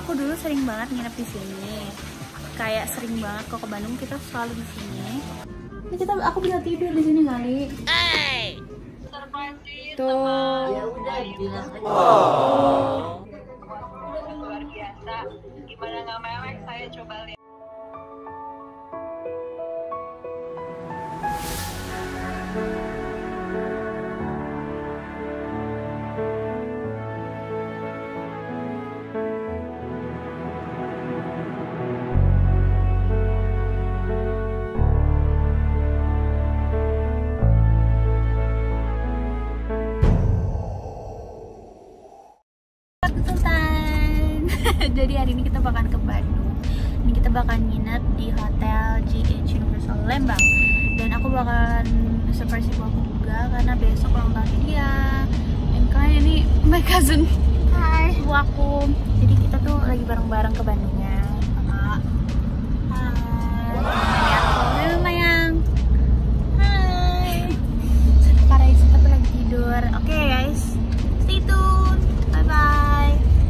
Aku dulu sering banget nginep di sini. Kayak sering banget kok ke Bandung, kita selalu di sini. Ini aku bisa tidur di sini kali. Surprise Tuh. ya udah bilang aja. Oh. Luar biasa. Gimana nggak mewek, saya coba lihat. Jadi hari ini kita bakalan ke Bandung. Ini kita bakalan nginep di Hotel GH Universal Lembang. Dan aku bakalan surprise ibu aku juga karena besok ulang tahun dia. Dan kalian ini my cousin. Hai, ibu aku. Jadi kita tuh lagi bareng-bareng ke Bandungnya. Hai. Hai, Mayang. Hai. Parais tapi lagi tidur. Oke guys, stay tune. Bye bye.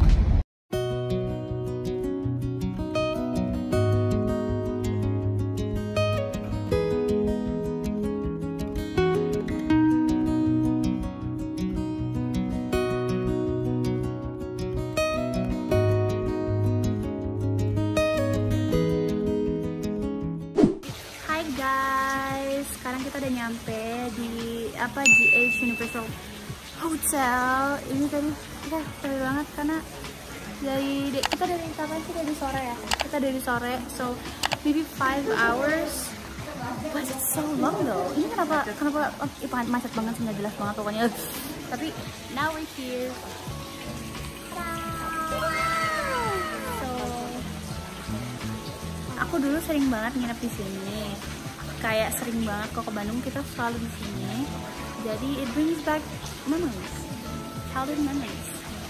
Guys, sekarang kita udah nyampe di GH Universal Hotel. Ini tadi kita seru banget karena kita dari kapan sih, dari sore ya? Kita dari sore, so maybe 5 hours. But it's so long though. Ini kenapa macet banget sih, nggak jelas banget pokoknya. Tapi now we're here. So aku dulu sering banget nginep di sini. Kayak sering banget kok ke Bandung, kita selalu di sini. Jadi it brings back memories, childhood memories.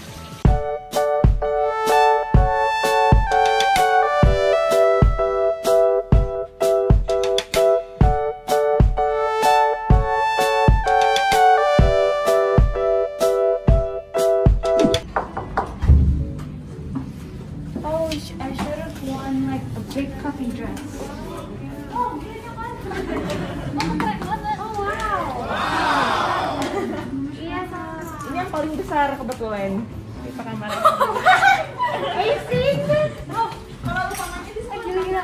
Oh, I should have worn like a big puffy dress. Ini yang paling besar kebetulan di kamar. Are you seeing this? Oh, kalau utamanya di sana. Gila.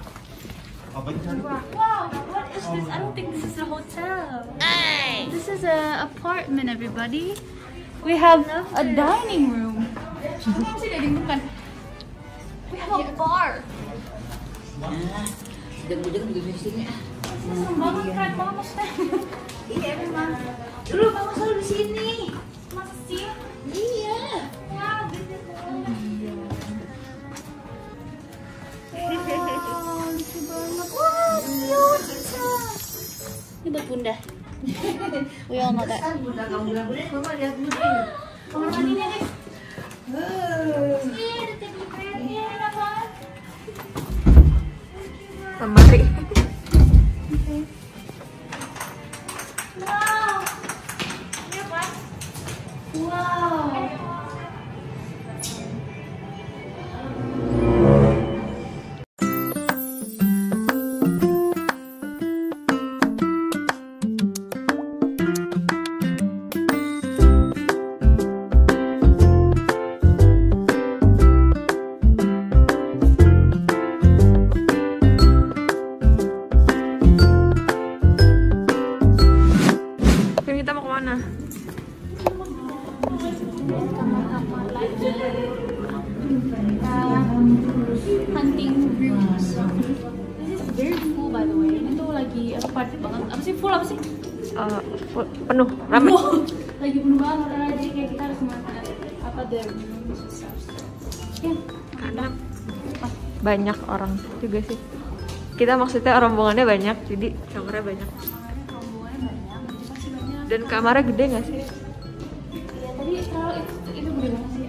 Wow, What is this? I don't think this is a hotel. Hey! This is a apartment, everybody. We have a dining room. Bukan. We have a bar. Jangan-jangan juga di sini. Serem banget, keren banget maksudnya. iya memang. Dulu kamu selalu di sini. Masa sih? Iya. Wow, this is wow, lucu banget. Wah, cute. Ini buat bunda. We all know that. Udah kamu bilang-bilang, mama lihat dulu. Kamar mandinya, guys. Iya, ada teddy bear-nya, enak banget. Lemari. Wow. Ini apa? Wow. Kita mau kemana? Hunting rooms. This is very full by the way. Ini tuh lagi padat banget. Apa sih full apa sih? Penuh, ramai. Lagi penuh banget karena jadi kayak kita harus makan apa the rooms and stuff. Ya, Karena banyak orang juga sih. Kita maksudnya rombongannya banyak, jadi kamarnya banyak. rombongannya banyak, jadi pasti banyak. Dan kamarnya gede nggak sih? Iya, tadi terlalu itu gede banget sih.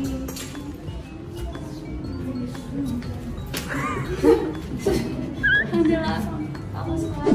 Adalah aku sekarang.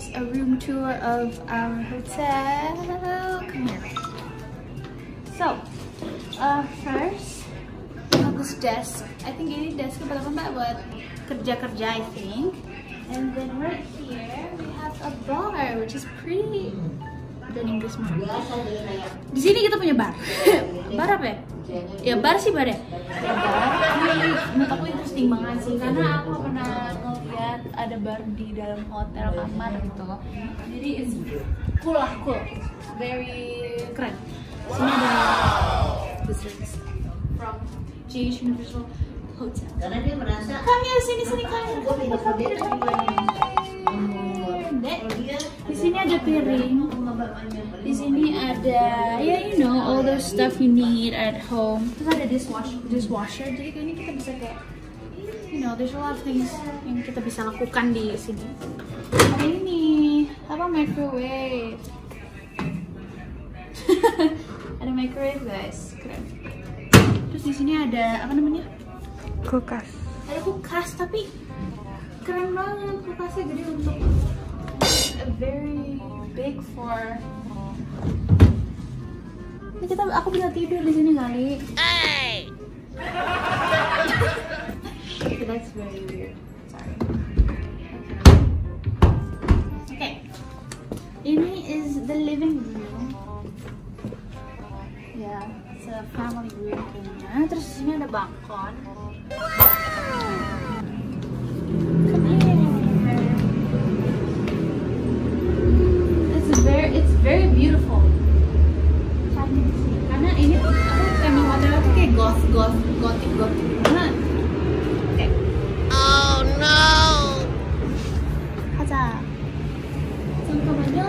guys a room tour of our hotel. Come here. So, first, we have this desk. I think ini desk pertama buat kerja-kerja, I think. And then right here we have a bar, which is pretty. Dan Inggris mah. Di sini kita punya bar. Bar apa ya? Ya bar sih bar ya. Ini menurut aku interesting banget sih, karena aku pernah ngeliat ada bar di dalam hotel kamar gitu. Jadi it's cool lah, cool. Very keren. Sini ada this is from JH Universal Hotel. Karena dia merasa Kami sini kalian. Di sini ada piring. Di sini ada you know all those stuff you need at home. Terus ada dishwasher. Jadi kayaknya kita bisa kayak you know there's a lot of things yang kita bisa lakukan di sini. Ada ini apa microwave. Ada microwave guys, keren. Terus di sini ada apa namanya? Kulkas. Ada kulkas tapi keren banget, kulkasnya gede untuk very big for. Ini aku bisa tidur di sini kali. Hey. That's very weird. Sorry. Okay. Ini is the living room. Yeah, it's a family room kayaknya. Terus di sini ada balkon. It's very beautiful. Karena ini tema hotelnya tuh kayak gothic banget. Oke. Oh no. 가자. 잠깐만요.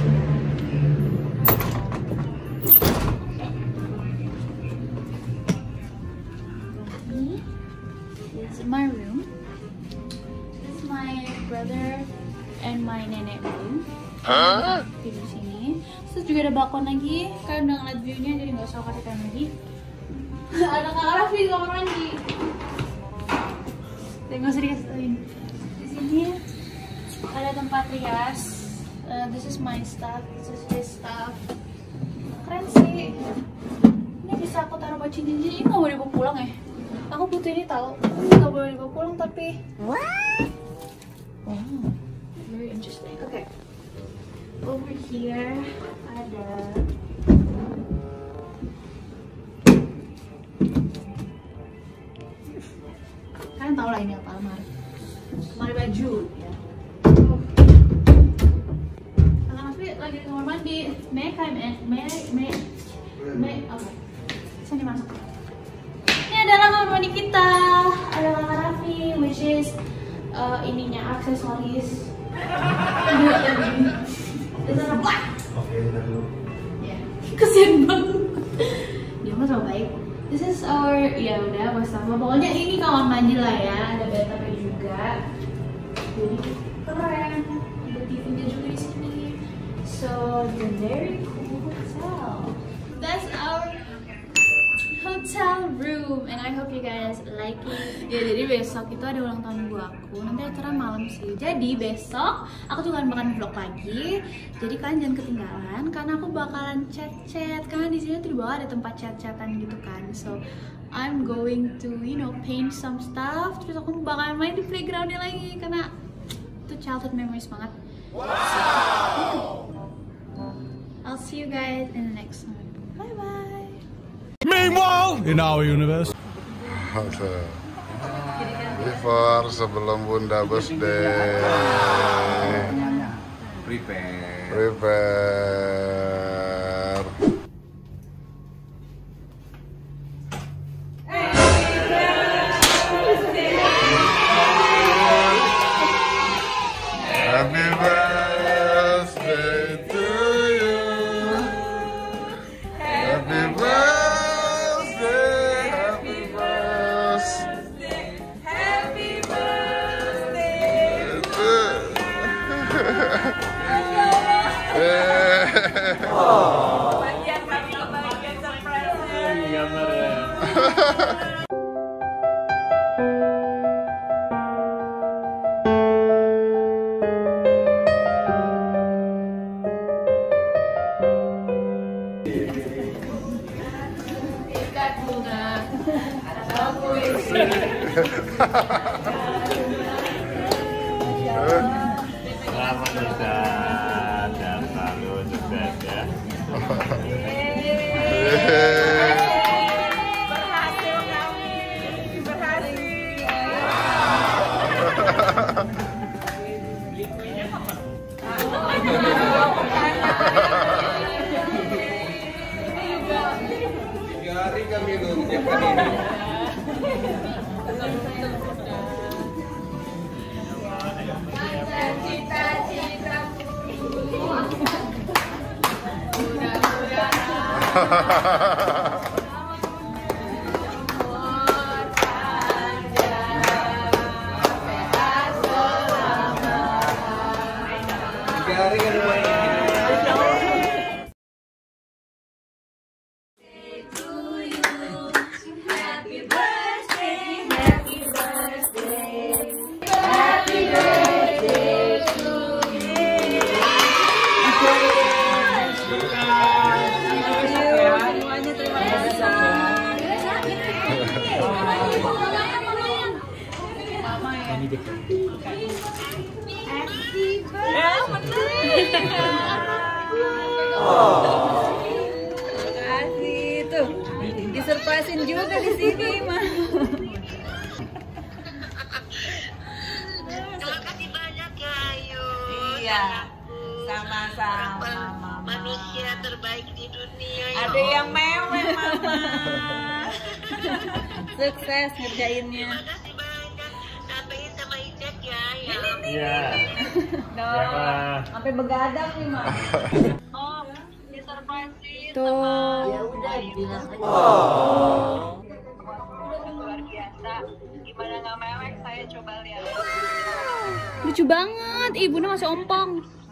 This is my room. This is my brother and my nenek room. Di sini. Terus juga ada balkon lagi. Kalian udah ngeliat view-nya, jadi nggak usah kasih kalian lagi. Ada Kak Raffi di kamar mandi. Dan nggak usah dikasihin. Di sini ada tempat rias. This is my stuff. This is his stuff. Keren sih. Ini bisa aku taruh baju cincin. Ini nggak boleh dibawa pulang ya? Aku butuh ini tau. Ini nggak boleh dibawa pulang tapi. What? Oh, very interesting. Okay. Over here ada kalian tau lah ini apa, lemari baju ya. Karena Nafi lagi di kamar mandi. Oke. Sini masuk. Ini adalah kamar mandi kita. Ada kamar Nafi, which is ininya aksesoris. Kesian banget. Dia mah so baik. This is our, ya udah bersama. Pokoknya ini kamar mandi lah ya. Ada bathtubnya juga. Jadi keren. Ada TV-nya juga di sini. So the very cool hotel. That's our hotel room, and I hope you guys like it. Ya jadi besok itu ada ulang tahun ibu aku. Nanti acara malam sih. Jadi besok aku juga akan vlog lagi. Jadi kalian jangan ketinggalan karena aku bakalan chat-chat. Karena di sini tuh di bawah ada tempat chat-chatan gitu kan. So I'm going to paint some stuff. Terus aku bakalan main di playgroundnya lagi karena itu childhood memories banget. Wow. So, I'll see you guys in the next one. Bye bye. Meanwhile, in our universe. Before sebelum Bunda birthday. Prepare. Happy birthday to you. Happy birthday. Happy birthday. Happy birthday. Bagian surprise. Selamat Nisa dan selalu sukses ya. Berhasil kami, berhasil. Hari kami minumnya Pak. Makasih tuh, disurprisein juga di sini mah. Terima kasih banyak ya Ayu. Iya, sama-sama Mama. Manusia terbaik di dunia ya. Ada yang mewah Mama. Sukses ngerjainnya. Terima kasih banyak. Sampaiin sama Ijek ya. Iya. Dong, sampai begadang nih Mama. Oh, disurprisein Tuh. ya udah bilang aja. Luar biasa. Gimana nggak mewek saya coba lihat. Lucu banget, ibunya masih ompong.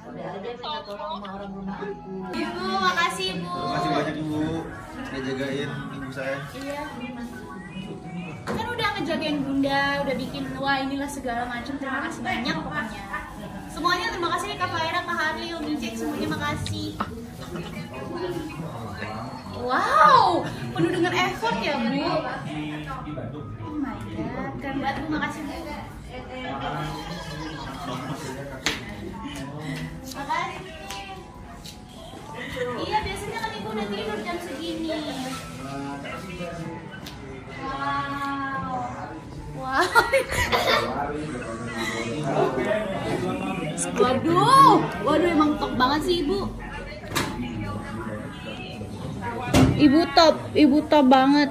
Ibu, makasih Ibu. Makasih banyak Ibu, udah jagain ibu saya. Iya. Kan udah ngejagain Bunda, udah bikin wah inilah segala macam. Terima kasih banyak pokoknya. Semuanya terima kasih Kak Faira, Kak Harli, Om Ijek, semuanya makasih. Wow, penuh dengan effort ya Bu. Oh my god, keren banget Bu, makasih Bu. Makasih. Iya, biasanya kan Ibu udah tidur jam segini. Wow. Wow. Waduh, emang top banget sih Ibu. Ibu top banget.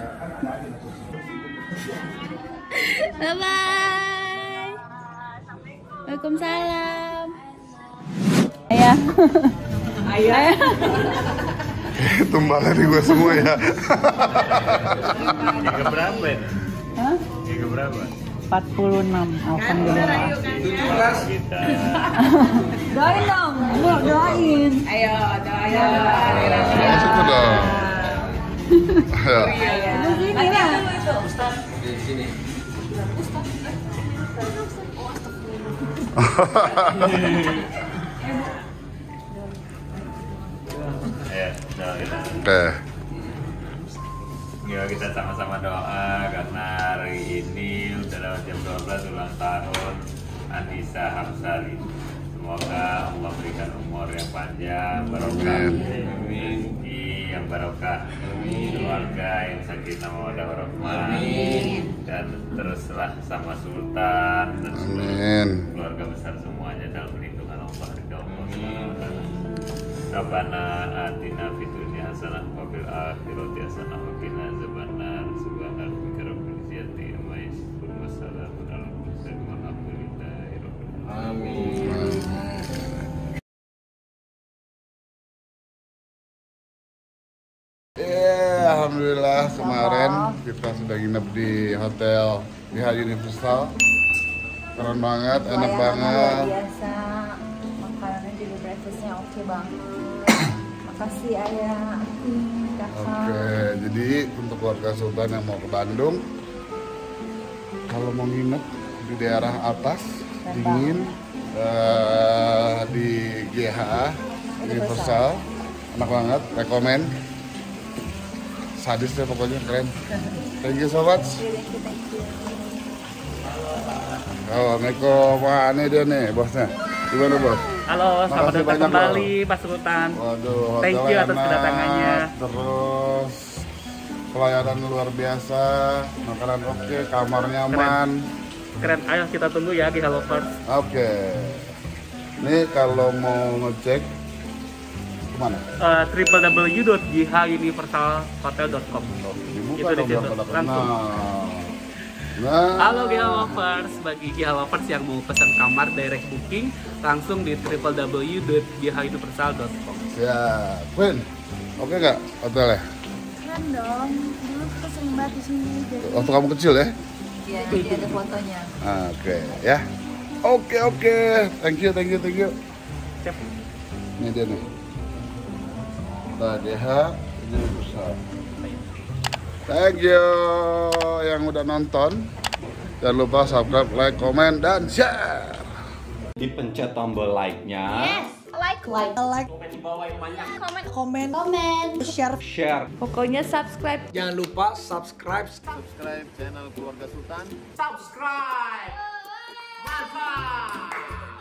Bye bye. Waalaikumsalam. Ayah. Tumbalnya di gue semua ya. Giga berapa ini? Hah? Giga berapa? 46. Alhamdulillah. Kita. Doain dong, doain. Ayo, doain. Masuk tuh dong. Ya. Itu sini lah. Ayo, doa kita. Oke. Ya, kita sama-sama doa karena hari ini udah lewat jam 12 ulang tahun Anissa Hapsari. Semoga Allah berikan umur yang panjang, barokah, rezeki yang barokah, keluarga yang sakinah mawaddah warahmah, dan teruslah sama Sultan dan seluruh keluarga besar semuanya dalam perlindungan Allah ridha Allah. Rabbana atina fid dunya hasanah wa fil akhirati hasanah wa qina azabannar. Subhana rabbika rabbil izzati amma yasifun wa salamun alal mursalin walhamdulillahi rabbil alamin. Alhamdulillah kemarin kita sudah nginep di hotel BH Universal. Keren banget, enak banget. Luar biasa. Makanannya juga breakfastnya oke banget. Makasih Ayah, Kakak. Oke, jadi untuk keluarga Sultan yang mau ke Bandung, kalau mau nginep di daerah atas dingin di GH Universal, enak banget, rekomen. sadis deh pokoknya, keren. Thank you so much. Assalamualaikum. Wah, ini dia nih bosnya. Gimana bos? Halo, selamat Makasih datang banyak, kembali Pak Sultan. Waduh, Thank you atas enak, kedatangannya. Terus pelayanan luar biasa, makanan oke, kamar nyaman. Keren, ayo kita tunggu ya di Lovers. Oke. Ini kalau mau ngecek kemana? www.jhuniversalhotel.com. Dibuka Itu di dong biar situ, pada langsung. Nah. Halo GH Lovers, bagi GH Lovers yang mau pesan kamar direct booking langsung di www.jhuniversal.com. Siap. Queen, oke nggak hotelnya? Keren dong, dulu kita sering banget di sini. Jadi Waktu kamu kecil ya? Iya, jadi ada fotonya. Oke, ya. Oke. Thank you. Siap. Ini dia nih. DH ini besar. Thank you yang udah nonton. Jangan lupa subscribe, like, comment, dan share. Dipencet tombol like-nya. yes, like, Komen di bawah yang banyak. comment, Share. Pokoknya subscribe. Jangan lupa subscribe Subscribe channel Keluarga Sultan. Subscribe. Mantap.